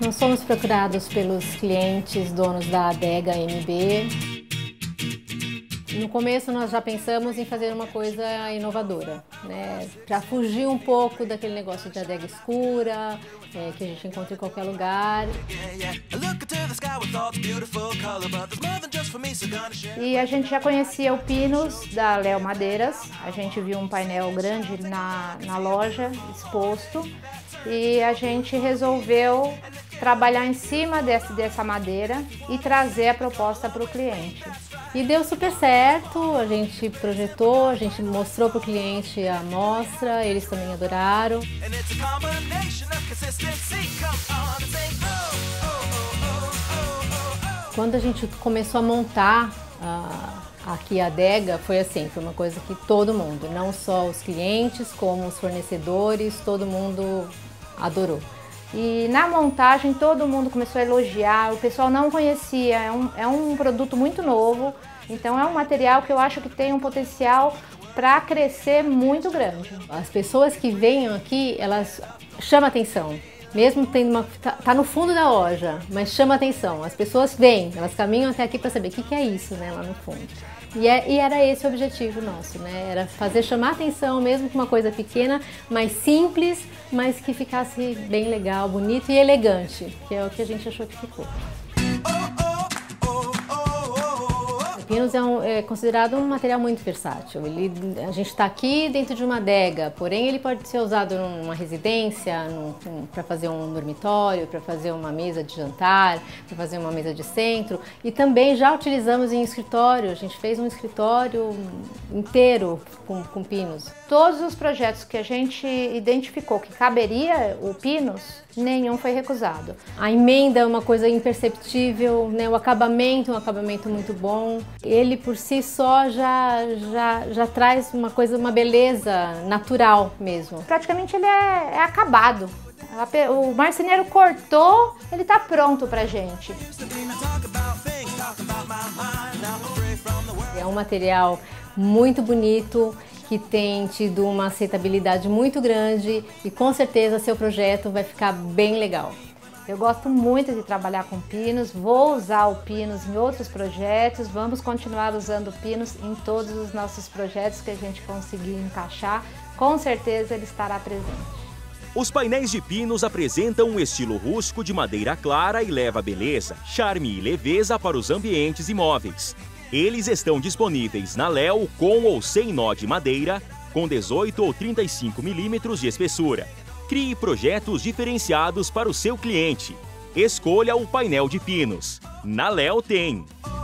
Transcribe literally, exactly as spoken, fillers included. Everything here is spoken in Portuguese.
Nós somos procurados pelos clientes donos da adega M B. No começo nós já pensamos em fazer uma coisa inovadora, né? Para fugir um pouco daquele negócio de adega escura, é, que a gente encontra em qualquer lugar. E a gente já conhecia o Pinus da Léo Madeiras, a gente viu um painel grande na, na loja exposto e a gente resolveu trabalhar em cima desse, dessa madeira e trazer a proposta para o cliente. E deu super certo, a gente projetou, a gente mostrou para o cliente a amostra, eles também adoraram. Quando a gente começou a montar uh, aqui a adega, foi assim, foi uma coisa que todo mundo, não só os clientes, como os fornecedores, todo mundo adorou. E na montagem todo mundo começou a elogiar, o pessoal não conhecia, é um, é um produto muito novo, então é um material que eu acho que tem um potencial para crescer muito grande. As pessoas que venham aqui, elas chamam atenção, mesmo tendo uma, tá, tá no fundo da loja, mas chama atenção, as pessoas vêm, elas caminham até aqui para saber o que, que é isso, né, lá no fundo. E, é, e era esse o objetivo nosso, né? Era fazer chamar atenção, mesmo com uma coisa pequena, mais simples, mas que ficasse bem legal, bonito e elegante, que é o que a gente achou que ficou. O Pinus é, um, é considerado um material muito versátil. Ele, a gente está aqui dentro de uma adega, porém ele pode ser usado numa residência, para fazer um dormitório, para fazer uma mesa de jantar, para fazer uma mesa de centro. E também já utilizamos em escritório, a gente fez um escritório inteiro com, com Pinus. Todos os projetos que a gente identificou que caberia o Pinus, nenhum foi recusado. A emenda é uma coisa imperceptível, né? O acabamento é um acabamento muito bom. Ele por si só já, já, já traz uma coisa, uma beleza natural mesmo. Praticamente ele é, é acabado. O marceneiro cortou, ele está pronto pra gente. É um material muito bonito, que tem tido uma aceitabilidade muito grande e com certeza seu projeto vai ficar bem legal. Eu gosto muito de trabalhar com Pinus, vou usar o Pinus em outros projetos, vamos continuar usando o Pinus em todos os nossos projetos que a gente conseguir encaixar, com certeza ele estará presente. Os painéis de Pinus apresentam um estilo rústico de madeira clara e leva beleza, charme e leveza para os ambientes imóveis. Eles estão disponíveis na Léo com ou sem nó de madeira, com dezoito ou trinta e cinco milímetros de espessura. Crie projetos diferenciados para o seu cliente. Escolha o painel de Pinus. Na Léo tem.